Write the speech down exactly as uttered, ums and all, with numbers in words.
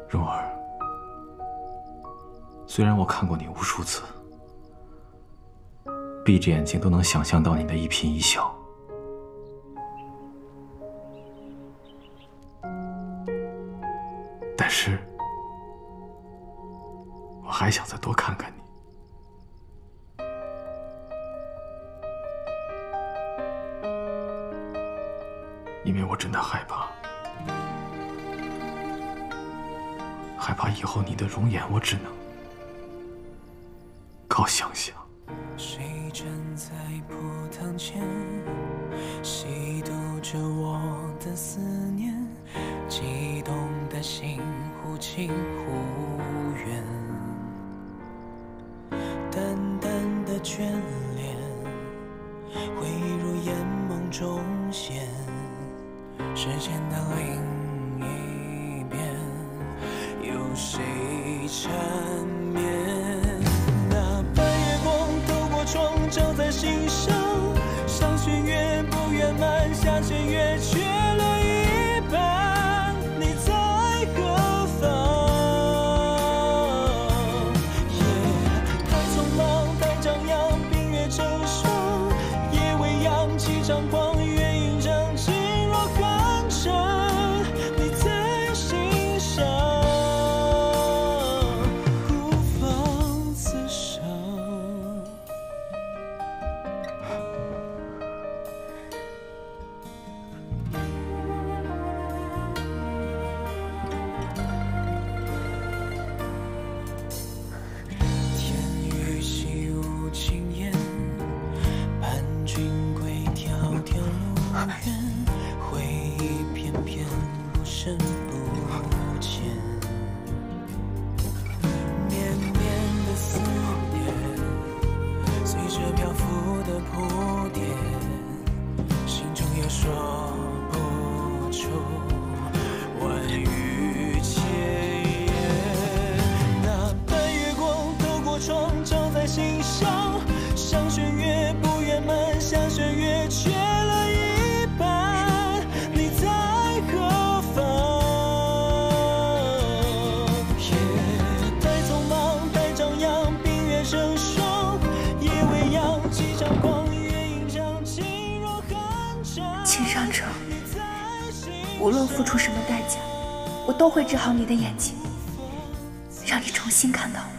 蓉儿，虽然我看过你无数次，闭着眼睛都能想象到你的一颦一笑，但是我还想再多看看你。因为我真的害怕，害怕以后你的容颜我只能靠想象。 谁站在蒲塘前，细读着我的思念，激动的心忽近忽远，淡淡的眷恋，回忆如烟梦中现。时间的另一边，有谁缠绵？那半月光透过窗照在心上，上弦月不圆满，下弦月缺了一半。你在何方？夜太匆忙，太张扬，冰月成霜，夜未央，几张光，月影让情若寒蝉。你在心上，孤芳自赏。天欲兮无情言，盼君归，迢迢路远。回忆偏偏不深不浅，绵绵的思念，随着漂浮的铺垫，心中也说不出万语千言。那半月光透过窗照在心上，上弦月不圆满，下弦月缺了一半。你在何方？夜太匆忙，太张扬，冰月成霜，夜未央，几张光，月影让情若寒蝉。 秦上城，无论付出什么代价，我都会治好你的眼睛，让你重新看到我。